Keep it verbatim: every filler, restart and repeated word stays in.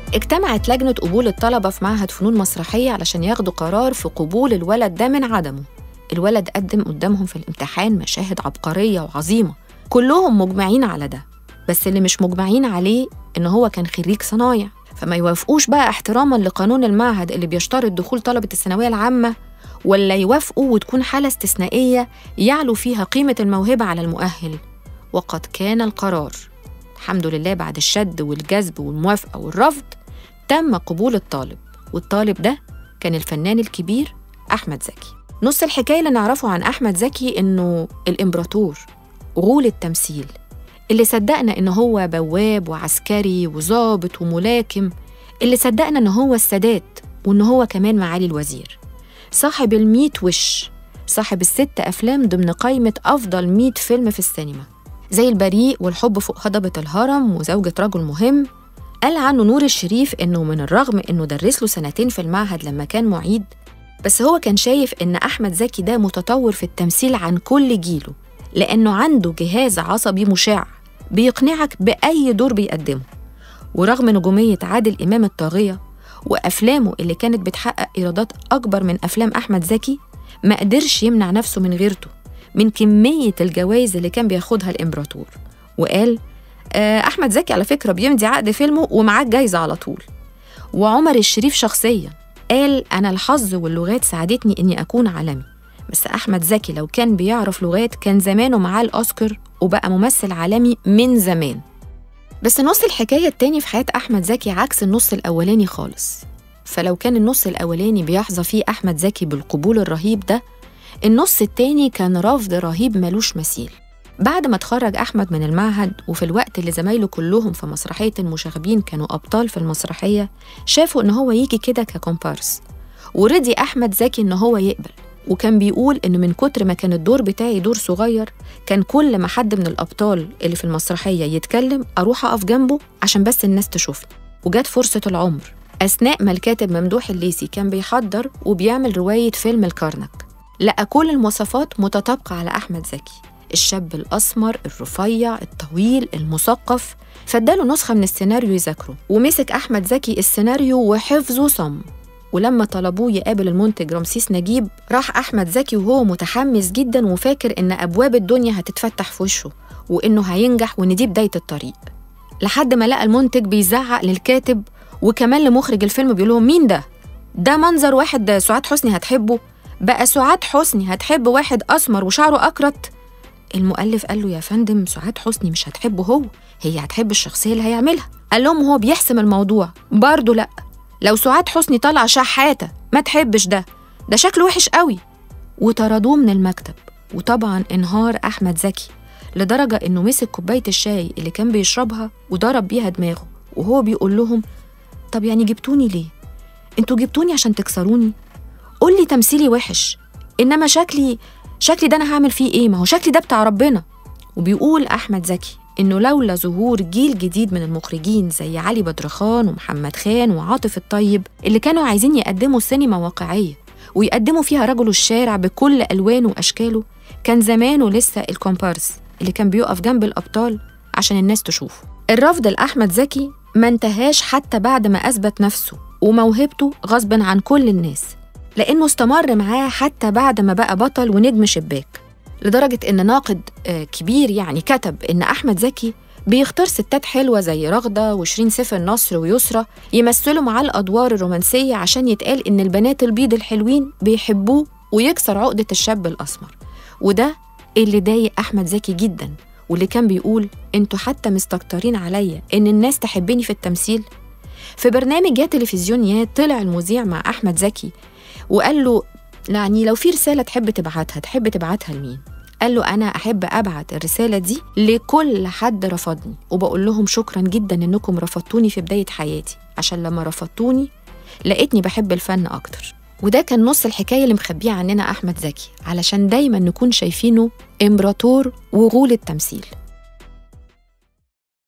اجتمعت لجنة قبول الطلبة في معهد فنون مسرحية علشان ياخدوا قرار في قبول الولد ده من عدمه. الولد قدم قدامهم في الامتحان مشاهد عبقرية وعظيمة، كلهم مجمعين على ده، بس اللي مش مجمعين عليه إن هو كان خريج صنايع، فما يوافقوش بقى احتراما لقانون المعهد اللي بيشترط دخول طلبة الثانوية العامة، ولا يوافقوا وتكون حالة استثنائية يعلو فيها قيمة الموهبة على المؤهل. وقد كان القرار، الحمد لله بعد الشد والجذب والموافقة والرفض تم قبول الطالب، والطالب ده كان الفنان الكبير أحمد زكي. نص الحكاية اللي نعرفه عن أحمد زكي إنه الإمبراطور، غول التمثيل، اللي صدقنا إنه هو بواب وعسكري وظابط وملاكم، اللي صدقنا إنه هو السادات وإنه هو كمان معالي الوزير، صاحب الميت وش، صاحب الست أفلام ضمن قائمة أفضل ميت فيلم في السينما، زي البريء والحب فوق هضبة الهرم وزوجة رجل مهم. قال عنه نور الشريف إنه من الرغم إنه درس له سنتين في المعهد لما كان معيد، بس هو كان شايف إن أحمد زكي ده متطور في التمثيل عن كل جيله، لأنه عنده جهاز عصبي مشع بيقنعك بأي دور بيقدمه. ورغم نجومية عادل إمام الطاغية وأفلامه اللي كانت بتحقق إيرادات أكبر من أفلام أحمد زكي، ما قدرش يمنع نفسه من غيرته من كمية الجوائز اللي كان بياخدها الإمبراطور. وقال آه أحمد زكي على فكرة بيمضي عقد فيلمه ومعاه جايزة على طول. وعمر الشريف شخصياً قال أنا الحظ واللغات ساعدتني إني أكون عالمي، بس أحمد زكي لو كان بيعرف لغات كان زمانه معاه الأوسكار وبقى ممثل عالمي من زمان. بس نص الحكاية التاني في حياة أحمد زكي عكس النص الأولاني خالص. فلو كان النص الأولاني بيحظى فيه أحمد زكي بالقبول الرهيب ده، النص التاني كان رفض رهيب ملوش مثيل. بعد ما اتخرج أحمد من المعهد، وفي الوقت اللي زمايله كلهم في مسرحية المشاغبين كانوا أبطال في المسرحية، شافوا إن هو يجي كده ككومبارس، ورضي أحمد زكي إن هو يقبل. وكان بيقول إن من كتر ما كان الدور بتاعي دور صغير، كان كل ما حد من الأبطال اللي في المسرحية يتكلم أروح أقف جنبه عشان بس الناس تشوفني. وجات فرصة العمر أثناء ما الكاتب ممدوح الليثي كان بيحضر وبيعمل رواية فيلم الكرنك، لقى كل المواصفات متطابقة على أحمد زكي، الشاب الأسمر الرفيع الطويل المثقف، فاداله نسخة من السيناريو يذاكره، ومسك أحمد زكي السيناريو وحفظه صم. ولما طلبوه يقابل المنتج رمسيس نجيب، راح أحمد زكي وهو متحمس جدا وفاكر إن أبواب الدنيا هتتفتح في وشه وإنه هينجح وإن دي بداية الطريق، لحد ما لقى المنتج بيزعق للكاتب وكمان لمخرج الفيلم بيقول لهم مين ده؟ ده منظر واحد سعاد حسني هتحبه؟ بقى سعاد حسني هتحب واحد أسمر وشعره أكرت؟ المؤلف قال له يا فندم سعاد حسني مش هتحبه هو، هي هتحب الشخصية اللي هيعملها. قال لهم هو بيحسم الموضوع برضه لأ، لو سعاد حسني طالعة شحاتة ما تحبش ده، ده شكله وحش قوي. وطردوه من المكتب. وطبعا انهار أحمد زكي لدرجة إنه مسك كوباية الشاي اللي كان بيشربها وضرب بيها دماغه، وهو بيقول لهم طب يعني جبتوني ليه؟ انتوا جبتوني عشان تكسروني؟ قول لي تمثيلي وحش، إنما شكلي شكلي ده أنا هعمل فيه إيه؟ ما هو شكلي ده بتاع ربنا. وبيقول أحمد زكي إنه لولا ظهور جيل جديد من المخرجين زي علي بدرخان ومحمد خان وعاطف الطيب اللي كانوا عايزين يقدموا سينما واقعية ويقدموا فيها رجل الشارع بكل ألوانه وأشكاله، كان زمانه لسه الكومبارس اللي كان بيقف جنب الأبطال عشان الناس تشوفه. الرفض لأحمد زكي ما انتهاش حتى بعد ما أثبت نفسه وموهبته غصب عن كل الناس، لأنه استمر معاه حتى بعد ما بقى بطل ونجم شباك، لدرجة إن ناقد كبير يعني كتب إن أحمد زكي بيختار ستات حلوة زي رغدة وشيرين سيف النصر ويسرى يمثلوا معاه الأدوار الرومانسية عشان يتقال إن البنات البيض الحلوين بيحبوه ويكسر عقدة الشاب الأسمر. وده اللي ضايق أحمد زكي جدا، واللي كان بيقول انتوا حتى مستكترين عليا إن الناس تحبني في التمثيل. في برنامج يا تلفزيونيات طلع المذيع مع أحمد زكي وقال له يعني لو في رسالة تحب تبعتها تحب تبعتها لمين؟ قال له أنا أحب أبعت الرسالة دي لكل حد رفضني، وبقول لهم شكراً جداً إنكم رفضتوني في بداية حياتي، عشان لما رفضتوني لقيتني بحب الفن أكتر. وده كان نص الحكاية اللي مخبيه عننا أحمد زكي، علشان دايماً نكون شايفينه إمبراطور وغول التمثيل.